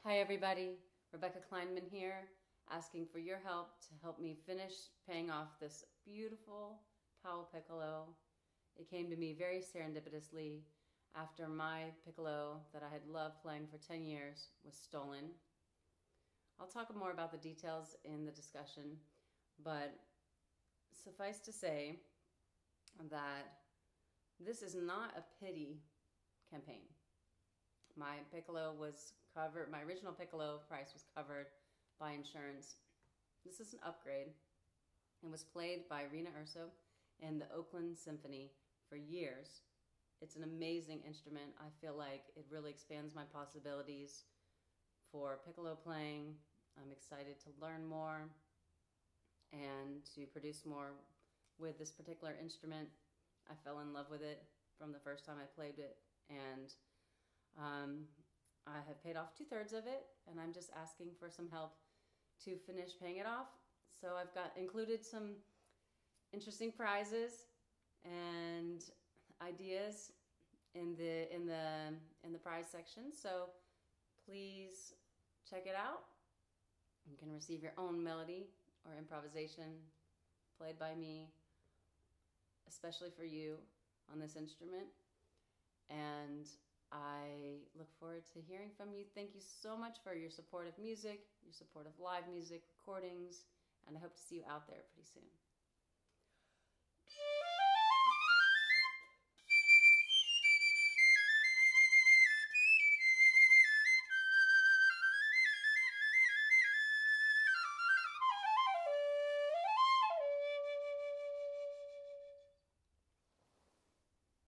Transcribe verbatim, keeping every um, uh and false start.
Hi everybody, Rebecca Kleinman here, asking for your help to help me finish paying off this beautiful Powell piccolo. It came to me very serendipitously after my piccolo that I had loved playing for ten years was stolen. I'll talk more about the details in the discussion, but suffice to say that this is not a pity campaign. My piccolo was covered, my original piccolo price was covered by insurance. This is an upgrade. It was played by Rena Urso in the Oakland Symphony for years. It's an amazing instrument. I feel like it really expands my possibilities for piccolo playing. I'm excited to learn more and to produce more with this particular instrument. I fell in love with it from the first time I played it, and um, I have paid off two-thirds of it, and I'm just asking for some help to finish paying it off. So I've got included some interesting prizes and ideas in the in the in the prize section. So please check it out. You can receive your own melody or improvisation played by me, especially for you on this instrument. And I look forward to hearing from you. Thank you so much for your support of music, your support of live music recordings, and I hope to see you out there pretty soon.